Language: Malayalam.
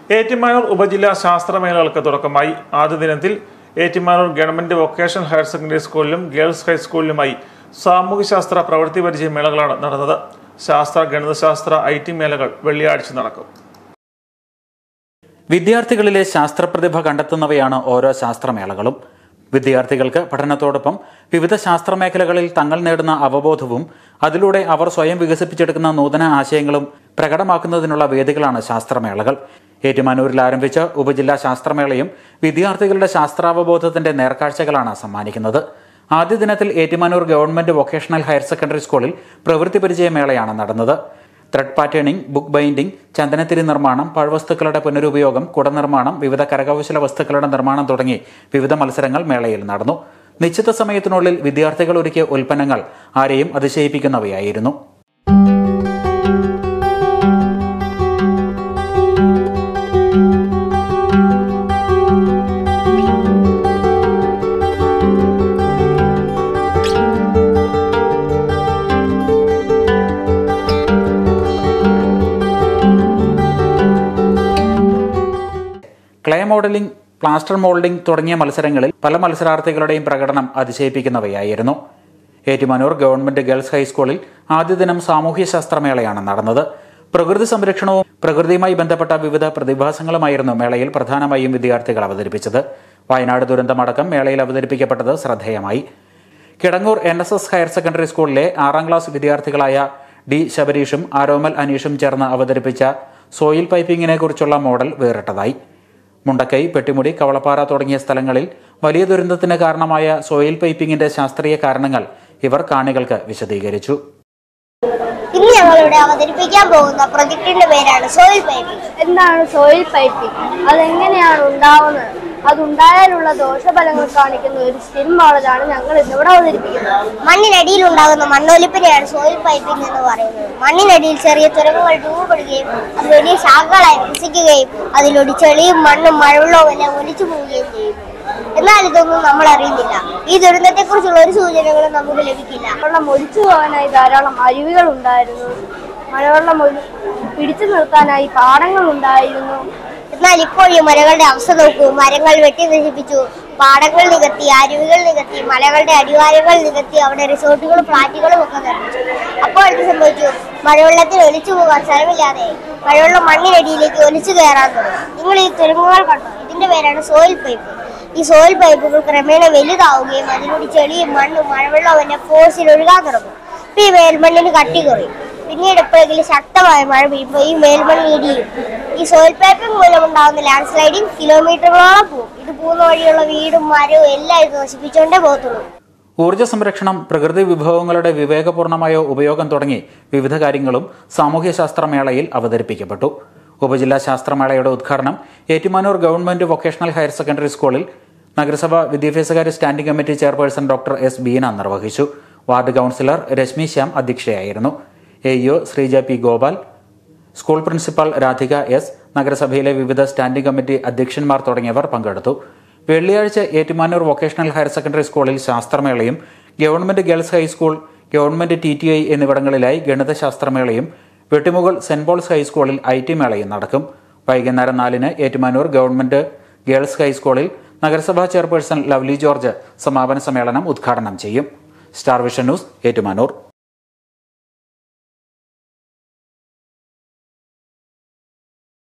ഏറ്റുമാനൂർ ഉപജില്ലാ ശാസ്ത്രമേളകൾക്ക് തുടക്കമായി. ആദ്യ ദിനത്തിൽ Ettumanoor government vocational higher secondary സ്കൂളിലും ഗേൾസ് ഹൈസ്കൂളിലുമായി സാമൂഹ്യശാസ്ത്ര പ്രവൃത്തി പരിചയ മേളകളാണ് നടന്നത്. ശാസ്ത്ര, ഗണിതശാസ്ത്ര, IT മേളകൾ വെള്ളിയാഴ്ച നടക്കും. വിദ്യാർത്ഥികളിലെ ശാസ്ത്രപ്രതിഭ കണ്ടെത്തുന്നവയാണ് ഓരോ ശാസ്ത്രമേളകളും. വിദ്യാർത്ഥികൾക്ക് പഠനത്തോടൊപ്പം വിവിധ ശാസ്ത്രമേഖലകളിൽ തങ്ങൾ നേടുന്ന അവബോധവും അതിലൂടെ അവർ സ്വയം വികസിപ്പിച്ചെടുക്കുന്ന നൂതന ആശയങ്ങളും പ്രകടമാക്കുന്നതിനുള്ള വേദികളാണ് ശാസ്ത്രമേളകൾ. ഏറ്റുമാനൂരിൽ ആരംഭിച്ച ഉപജില്ലാ ശാസ്ത്രമേളയും വിദ്യാർത്ഥികളുടെ ശാസ്ത്രാവബോധത്തിന്റെ നേർക്കാഴ്ചകളാണ് സമ്മാനിക്കുന്നത്. ആദ്യ ദിനത്തിൽ Ettumanoor government vocational higher secondary സ്കൂളിൽ പ്രവൃത്തി പരിചയ മേളയാണ് നടന്നത്. ത്രെഡ് പാറ്റേണിംഗ്, ബുക്ക് ബൈൻഡിംഗ്, ചന്ദനത്തിരി നിർമ്മാണം, പഴവസ്തുക്കളുടെ പുനരുപയോഗം, കുടനിർമ്മാണം, വിവിധ കരകൗശല വസ്തുക്കളുടെ നിർമ്മാണം തുടങ്ങി വിവിധ മത്സരങ്ങൾ മേളയിൽ നടന്നു. നിശ്ചിത സമയത്തിനുള്ളിൽ വിദ്യാർത്ഥികൾ ഒരുക്കിയ ഉൽപ്പന്നങ്ങൾ ആരെയും അതിശയിപ്പിക്കുന്നവയായിരുന്നു. ക്ലേ മോഡലിംഗ്, പ്ലാസ്റ്റർ മോൾഡിംഗ് തുടങ്ങിയ മത്സരങ്ങളിൽ പല മത്സരാർത്ഥികളുടെയും പ്രകടനം അതിശയിപ്പിക്കുന്നവയായിരുന്നു. ഏറ്റുമാനൂർ ഗവൺമെന്റ് ഗേൾസ് ഹൈസ്കൂളിൽ ആദ്യ ദിനം സാമൂഹ്യശാസ്ത്രമേളയാണ് നടന്നത്. പ്രകൃതി സംരക്ഷണവും പ്രകൃതിയുമായി ബന്ധപ്പെട്ട വിവിധ പ്രതിഭാസങ്ങളുമായിരുന്നു മേളയിൽ പ്രധാനമായും വിദ്യാർത്ഥികൾ അവതരിപ്പിച്ചത്. വയനാട് ദുരന്തമടക്കം മേളയിൽ അവതരിപ്പിക്കപ്പെട്ടത് ശ്രദ്ധേയമായി. കിടങ്ങൂർ NSS ഹയർ സെക്കൻഡറി സ്കൂളിലെ 6ാം ക്ലാസ് വിദ്യാർത്ഥികളായ D. ശബരീഷും ആരോമൽ അനീഷും ചേർന്ന് അവതരിപ്പിച്ച സോയിൽ പൈപ്പിങ്ങിനെ കുറിച്ചുള്ള മോഡൽ വേറിട്ടതായി. മുണ്ടക്കൈ, പെട്ടിമുടി, കവളപ്പാറ തുടങ്ങിയ സ്ഥലങ്ങളിൽ വലിയ ദുരന്തത്തിന് കാരണമായ സോയിൽ പൈപ്പിങ്ങിന്റെ ശാസ്ത്രീയ കാരണങ്ങൾ ഇവർ കാണികൾക്ക് വിശദീകരിച്ചു. ഇന്ന് ഞങ്ങളിവിടെ അവതരിപ്പിക്കാൻ പോകുന്ന പ്രൊജക്ടിന്റെ പേരാണ് സോയിൽ പൈപ്പിംഗ്. എന്താണ് സോയിൽ പൈപ്പിംഗ്? അതെങ്ങനെയാണ് ഉണ്ടാവുന്നത്? അതുണ്ടായാലുള്ള ദോഷഫലങ്ങൾ കാണിക്കുന്ന ഒരു സ്റ്റിൽ മോഡലാണ് ഞങ്ങൾ ഇന്നിവിടെ അവതരിപ്പിക്കുന്നത്. മണ്ണിനടിയിൽ ഉണ്ടാകുന്ന മണ്ണൊലിപ്പിനെയാണ് സോയിൽ പൈപ്പിംഗ് എന്ന് പറയുന്നത്. മണ്ണിനടിയിൽ ചെറിയ തുരങ്കങ്ങൾ രൂപപ്പെടുകയും അത് വലിയ ശാഖകളായി വികസിക്കുകയും അതിലൂടെ ചെളിയും മണ്ണും മഴവെള്ളവും എല്ലാം ഒലിച്ചു പോവുകയും ചെയ്യുന്നു. എന്നാൽ ഇതൊന്നും നമ്മൾ അറിയുന്നില്ല. ഈ ദുരന്തത്തെ കുറിച്ചുള്ള ഒരു സൂചനകളും നമുക്ക് ലഭിക്കില്ല. വെള്ളം ഒലിച്ചു പോകാനായി ധാരാളം അരുവികൾ ഉണ്ടായിരുന്നു. മഴവെള്ളം പിടിച്ചു നിർത്താനായി പാടങ്ങൾ ഉണ്ടായിരുന്നു. എന്നാൽ ഇപ്പോൾ ഈ മലകളുടെ അവസ്ഥ നോക്കൂ. മരങ്ങൾ വെട്ടി നശിപ്പിച്ചു, പാടങ്ങൾ നികത്തി, അരുവികൾ നികത്തി, മലകളുടെ അടിവാരങ്ങൾ നികത്തി, അവിടെ റിസോർട്ടുകളും ഫ്ലാറ്റുകളും ഒക്കെ നിർമ്മിച്ചു. അപ്പോൾ എന്ത് സംഭവിച്ചു? മഴവെള്ളത്തിൽ ഒലിച്ചു പോകാൻ സ്ഥലമില്ലാതെ മഴവെള്ളം മണ്ണിനടിയിലേക്ക് ഒലിച്ചു കയറാൻ തുടങ്ങി. നിങ്ങൾ ഈ തുരങ്കങ്ങൾ കണ്ടോ? ഇതിന്റെ പേരാണ് സോയിൽ പൈപ്പ്. ഈ സോയിൽ പൈപ്പുകൾ ക്രമേണ വലുതാവുകയും അതിലൂടെ ചെളിയും മണ്ണും മഴവെള്ളവും എന്നെ ഫോഴ്സിൽ ഒഴുകാൻ തുടങ്ങും. ഇപ്പൊ ഈ മേൽമണ്ണിന് കട്ടി കുറയും. പിന്നീട് എപ്പോഴെങ്കിലും ശക്തമായ മഴ പെയ്യുമ്പോൾ ഈ മേൽമണ്ണ് ഇടിയും. ഈ സോയിൽ പൈപ്പിംഗ് മൂലമുണ്ടാകുന്ന ലാൻഡ് സ്ലൈഡിങ് കിലോമീറ്ററുകളോളം പോകും. ഇത് പോകുന്ന വഴിയുള്ള വീടും മരവും എല്ലാം ഇത് നശിപ്പിച്ചുകൊണ്ടേ പോകത്തുള്ളൂ. ഊർജ്ജ സംരക്ഷണം, പ്രകൃതി വിഭവങ്ങളുടെ വിവേകപൂർണമായ ഉപയോഗം തുടങ്ങി വിവിധ കാര്യങ്ങളും സാമൂഹ്യശാസ്ത്രമേളയിൽ അവതരിപ്പിക്കപ്പെട്ടു. ഉപജില്ലാ ശാസ്ത്രമേളയുടെ ഉദ്ഘാടനം Ettumanoor government vocational higher secondary സ്കൂളിൽ നഗരസഭ വിദ്യാഭ്യാസകാര്യ standing committee chairperson doctor S. Beena നിർവഹിച്ചു. വാർഡ് കൗൺസിലർ രശ്മി ശ്യാം അധ്യക്ഷയായിരുന്നു. AEO Sreeja P. Gopal, school principal Radhika S., നഗരസഭയിലെ വിവിധ സ്റ്റാൻഡിംഗ് കമ്മിറ്റി അധ്യക്ഷന്മാർ തുടങ്ങിയവർ പങ്കെടുത്തു. വെള്ളിയാഴ്ച ഏറ്റുമാനൂർ വൊക്കേഷണൽ ഹയർ സെക്കൻഡറി സ്കൂളിൽ ശാസ്ത്രമേളയും government girls high school, government TTI എന്നിവിടങ്ങളിലായി ഗണിതശാസ്ത്രമേളയും വെട്ടിമുകൾ സെന്റ് പോൾസ് ഹൈസ്കൂളിൽ IT മേളയും നടക്കും. വൈകുന്നേരം 4-ന് ഏറ്റുമാനൂർ ഗവൺമെന്റ് ഗേൾസ് ഹൈസ്കൂളിൽ നഗരസഭാ ചെയർപേഴ്സൺ ലവ്ലി ജോർജ് സമാപന സമ്മേളനം ഉദ്ഘാടനം ചെയ്യും. Starvision news, Ettumanoor.